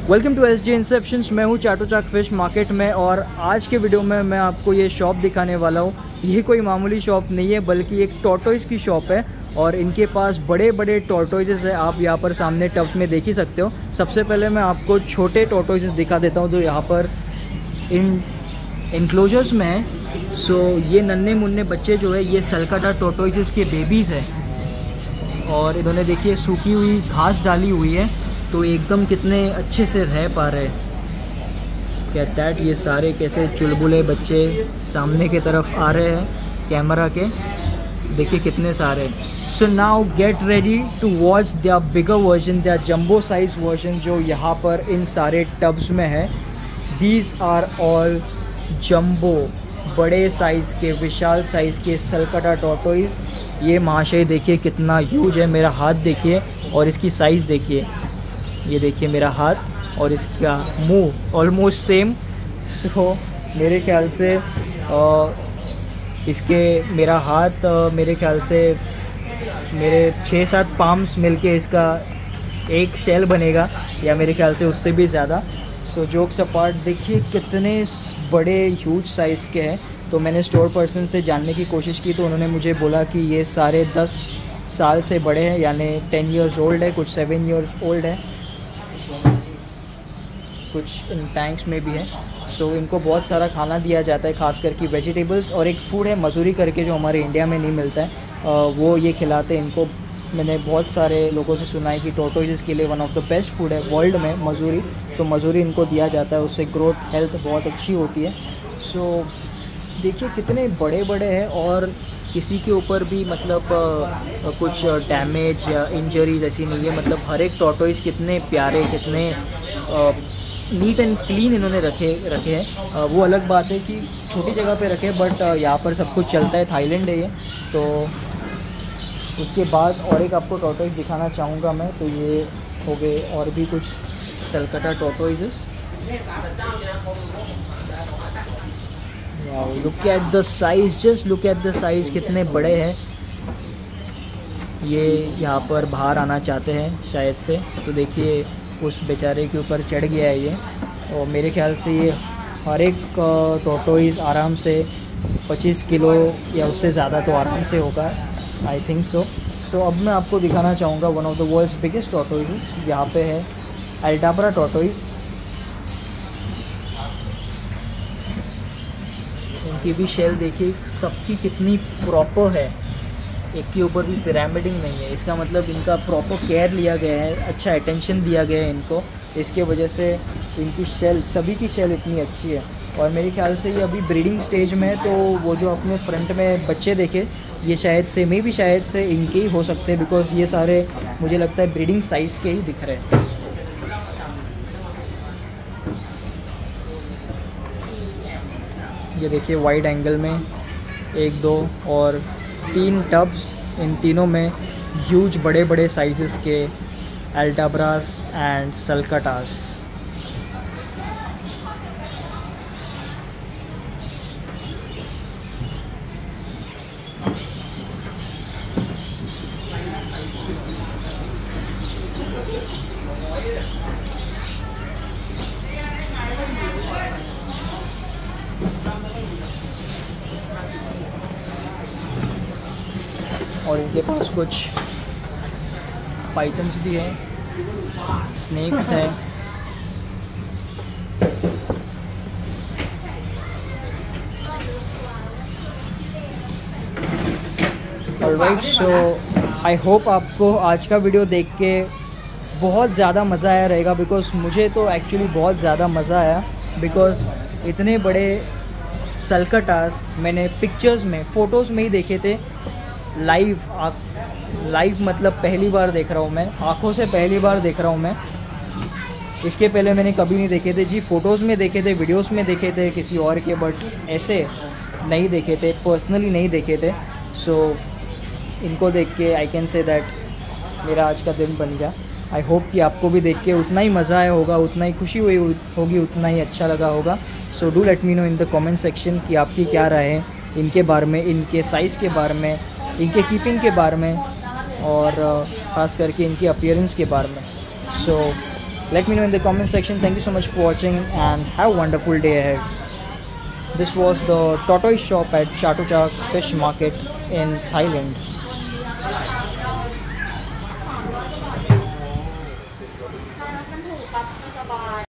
Welcome to SJ इंसेप्शंस। मैं हूँ चाटो चाक fish market में और आज के वीडियो में मैं आपको ये शॉप दिखाने वाला हूँ। ये कोई मामूली शॉप नहीं है बल्कि एक टॉर्टोइज़ की शॉप है और इनके पास बड़े बड़े टॉर्टोइज़ हैं। आप यहाँ पर सामने टब्स में देख ही सकते हो। सबसे पहले मैं आपको छोटे टॉर्टोइज़ दिखा देता हूँ जो यहाँ पर इनक्लोजर्स में है। सो ये नन्हे मुन्ने बच्चे जो है ये सलकटा टॉर्टोइज़ के बेबीज़ हैं और इन्होंने देखिए सूखी हुई घास डाली हुई है तो एकदम कितने अच्छे से रह पा रहे क्या दैट। ये सारे कैसे चुलबुले बच्चे सामने की तरफ आ रहे हैं कैमरा के, देखिए कितने सारे। So now get ready to watch the bigger version, the jumbo size version जो यहाँ पर इन सारे टब्स में है। दीज आर ऑल जंबो, बड़े साइज़ के विशाल साइज़ के सलकटा टॉर्टोइज़। ये महाशय देखिए कितना ह्यूज है, मेरा हाथ देखिए और इसकी साइज़ देखिए। ये देखिए मेरा हाथ और इसका मुंह ऑलमोस्ट सेम। सो मेरे ख्याल से इसके मेरा हाथ मेरे ख्याल से मेरे 6-7 पाम्स मिलके इसका एक शेल बनेगा या मेरे ख्याल से उससे भी ज़्यादा। सो जोक्स अपार्ट देखिए कितने बड़े ह्यूज साइज़ के हैं। तो मैंने स्टोर पर्सन से जानने की कोशिश की तो उन्होंने मुझे बोला कि ये सारे 10 साल से बड़े हैं, यानी 10 ईयर्स ओल्ड है, कुछ 7 ईयर्स ओल्ड है, कुछ इन टैंक्स में भी है। सो इनको बहुत सारा खाना दिया जाता है, खास करके वेजिटेबल्स, और एक फूड है मजूरी करके जो हमारे इंडिया में नहीं मिलता है वो ये खिलाते हैं इनको। मैंने बहुत सारे लोगों से सुना है कि टॉर्टोइज़ के लिए one of the best food है वर्ल्ड में मजूरी। तो मजूरी इनको दिया जाता है, उससे ग्रोथ हेल्थ बहुत अच्छी होती है। सो देखिए कितने बड़े बड़े हैं और किसी के ऊपर भी मतलब कुछ डैमेज या इंजरीज ऐसी नहीं है। मतलब हर एक टॉर्टोइज़ कितने प्यारे, कितने नीट एंड क्लीन इन्होंने रखे हैं। वो अलग बात है कि छोटी जगह पे रखे, बट यहाँ पर सब कुछ चलता है। थाईलैंड है ये। तो उसके बाद और एक आपको टॉर्टोइज़ दिखाना चाहूँगा मैं। तो ये हो गए और भी कुछ sulcata tortoise. Wow, look at the size, just look at the size, कितने बड़े हैं। ये यहाँ पर बाहर आना चाहते हैं शायद से, तो देखिए उस बेचारे के ऊपर चढ़ गया है ये। और मेरे ख्याल से ये हर एक टॉर्टोइज़ आराम से 25 किलो या उससे ज़्यादा तो आराम से होगा, आई थिंक सो। सो अब मैं आपको दिखाना चाहूँगा one of the world's biggest tortoise. यहाँ पे है अल्डाब्रा टॉर्टोइज़। इनकी भी शेल देखिए, सबकी कितनी प्रॉपर है, एक के ऊपर भी पिरामिडिंग नहीं है। इसका मतलब इनका प्रॉपर केयर लिया गया है, अच्छा अटेंशन दिया गया है इनको। इसके वजह से इनकी शेल, सभी की शेल इतनी अच्छी है। और मेरे ख्याल से ये अभी ब्रीडिंग स्टेज में है, तो वो जो अपने फ्रंट में बच्चे देखे ये शायद से मे भी शायद से इनके ही हो सकते हैं, बिकॉज ये सारे मुझे लगता है ब्रीडिंग साइज़ के ही दिख रहे हैं। ये देखिए वाइड एंगल में 1, 2 और 3 टब्स, इन तीनों में ह्यूज बड़े बड़े साइज़ेस के अल्डाब्रास एंड सलकटास। और इनके पास कुछ पाइथन्स भी हैं, स्नेक्स हैं। ऑलराइट, सो आई होप आपको आज का वीडियो देख के बहुत ज़्यादा मज़ा आया रहेगा, बिकॉज मुझे तो एक्चुअली बहुत ज़्यादा मज़ा आया। बिकॉज इतने बड़े सलकटास मैंने पिक्चर्स में, फ़ोटोज़ में ही देखे थे। लाइव मतलब पहली बार देख रहा हूँ मैं, आँखों से पहली बार देख रहा हूँ मैं। इसके पहले मैंने कभी नहीं देखे थे जी, फ़ोटोज़ में देखे थे, वीडियोस में देखे थे किसी और के, बट ऐसे नहीं देखे थे, पर्सनली नहीं देखे थे। सो इनको देख के आई कैन से दैट मेरा आज का दिन बन गया। आई होप कि आपको भी देख के उतना ही मज़ा आया होगा, उतना ही खुशी हुई होगी, उतना ही अच्छा लगा होगा। So do let me know in the comment section कि आपकी क्या राय है इनके बारे में, इनके साइज़ के बारे में, इनके कीपिंग के बारे में और ख़ास करके इनकी अपीयरेंस के बारे में। सो Let me know in the comment section. Thank you so much for watching and have a wonderful day ahead. This was the tortoise shop at Chatuchak Fish Market in Thailand.